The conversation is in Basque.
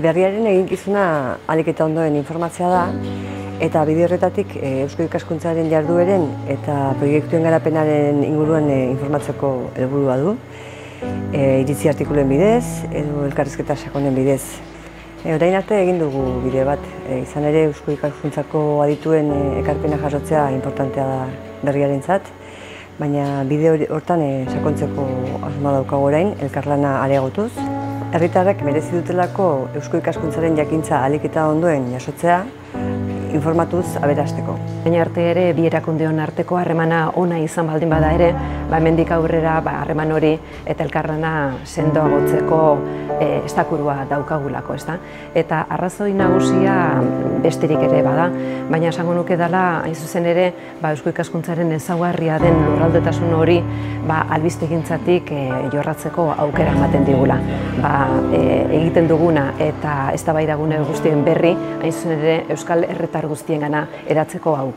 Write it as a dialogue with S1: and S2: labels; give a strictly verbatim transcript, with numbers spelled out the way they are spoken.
S1: Berriaren eginkizuna ahalik eta ondoen informatzea da, eta bide horretatik Eusko Ikaskuntzaren jardueren eta proiektuen garapenaren inguruan informatzeko helburua du. Iritzi artikuluen bidez edo elkarrizketa sakonen bidez. Orain arte egin dugu bide bat, izan ere Eusko Ikaskuntzako adituen ekarpena jasotzea inportantea da berriarentzat, baina bide hortan sakontzeko asmoa daukagu orain, elkarlana areagotuz. Herritarrek merezi dutelako Eusko Ikaskuntzaren jakintza ahalik eta ondoen jasotzea, informatuz aberasteko.
S2: Baina arte ere, bi erakundeon arteko harremana ona izan baldin bada ere, hemendik aurrera harreman hori eta elkarlana sendoagotzeko estakurua daukagulako, ezta? Eta arrazoi nagusia besterik ere bada, baina esango nuke dela, hain zuzen ere, Eusko Ikaskuntzaren ezaugarria den lurraldetasun hori albistegintzatik jorratzeko aukera ematen digula. Egiten duguna eta eztabaidagune guztien berri, hain zuzen ere, Euskal Herritar guztiengana eratzeko aukera.